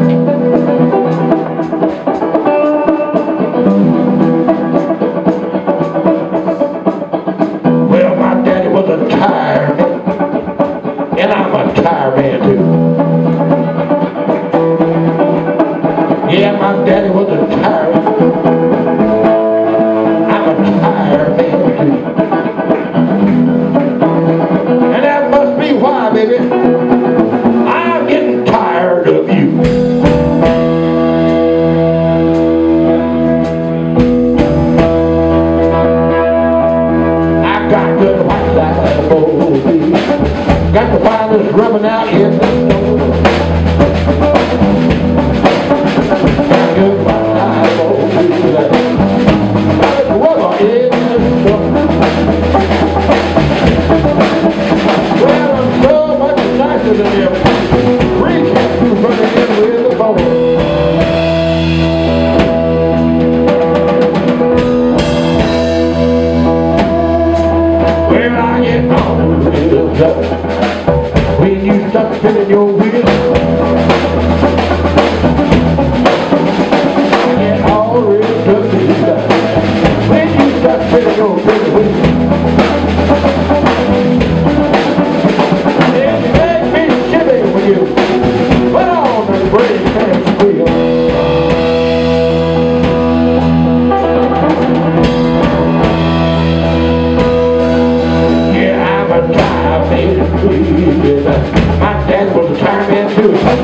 Well, my daddy was a tireman, and I'm a tireman too. Yeah, my daddy was a tireman. I'm a tireman too. And that must be why, baby, I'm getting tired of you. I got good white light, baby. Got the finest rubbing out in the store. Got good white light, baby. Got the rubber in the store. Well, I'm so much nicer than them. Three cats who running in with the phone. Well, I get all real up when you start spinning your wheel. I get all real up when you start spinning your wheel. Put on the brake and squeal. Yeah, I'm a tireman, baby. My dad was a tireman too. I'm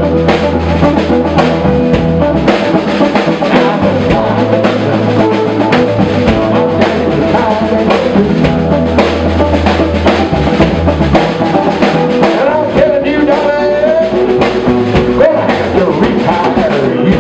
a tireman. My dad was a tireman too. And I'm telling you, darling, gonna have to retire you.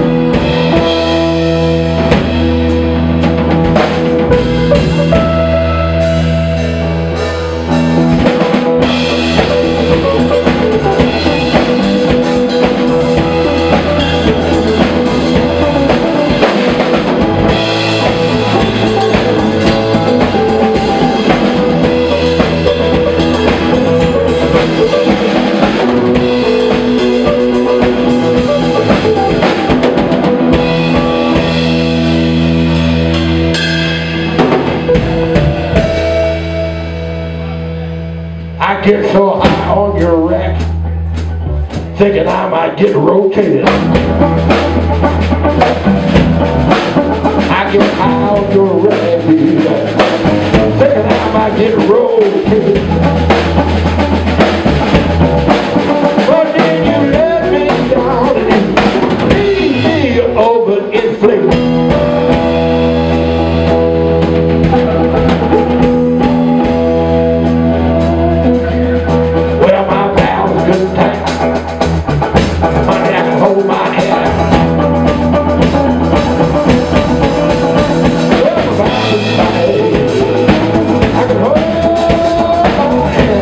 I get so high on your rack, thinking I might get rotated. I get high on your rack, thinking I might get rotated. But then you let me down and you leave me overinflated. I can hold my hand.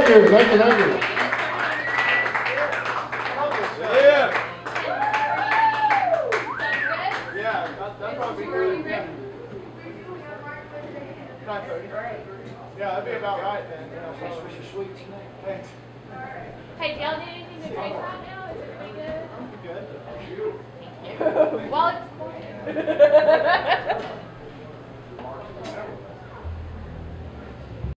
Thank you, thank you, thank you. Yeah. Yeah, that's probably good. Yeah. 9:30. Yeah, that'd be about right then. Thanks. Hey, do y'all need anything to drink right now? Is everything good? Good. Well, it's quiet.